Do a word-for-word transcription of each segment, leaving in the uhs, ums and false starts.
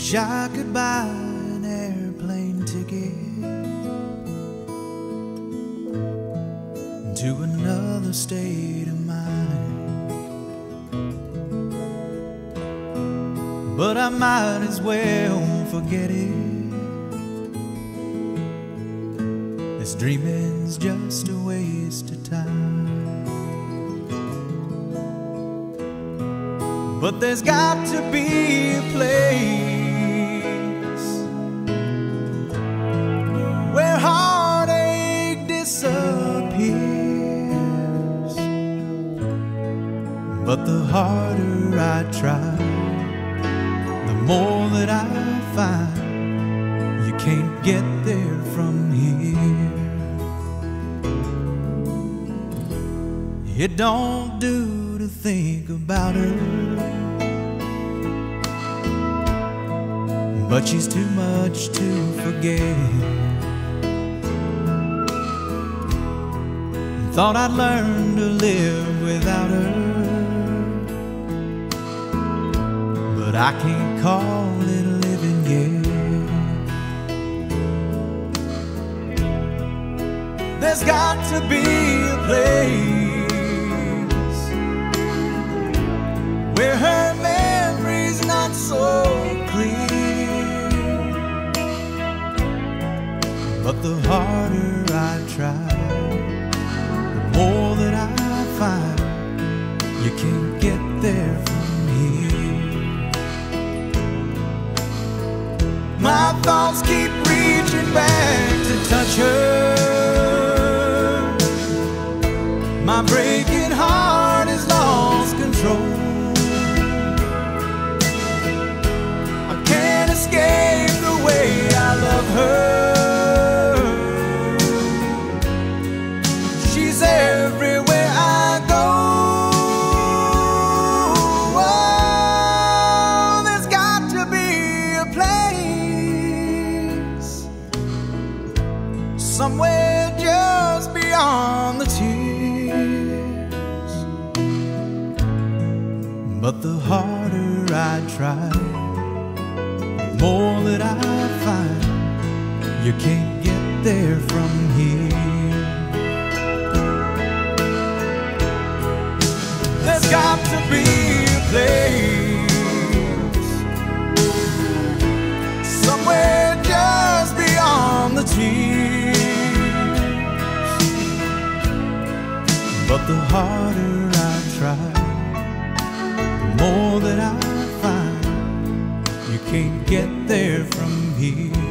Wish I could buy an airplane ticket to another state of mind, but I might as well forget it. This dreaming's just a waste of time. But there's got to be a place where heartache disappears. But the harder I try, the more that I find you can't get there from here. It don't do to think about her, but she's too much to forget. Thought I'd learn to live without her, but I can't call it living yet. There's got to be a place where her memory's not so clear. But the harder I try, the more that I find you can't get there from here. My thoughts keep reaching back to touch her. My breaking heart has lost control. I can't escape the way I love her. She's everywhere I go. Oh, there's got to be a place somewhere just beyond the tears. But the harder I try, the more that I find you can't get there from here. There's got to be a place somewhere just beyond the tears. But the harder I try, the more that I find you can't get there from here.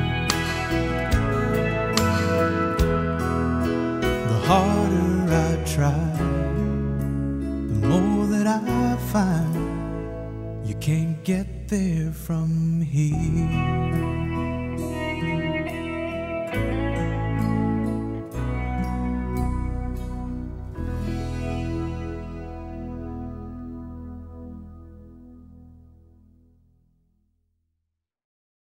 The harder I try, the more that I find you can't get there from here.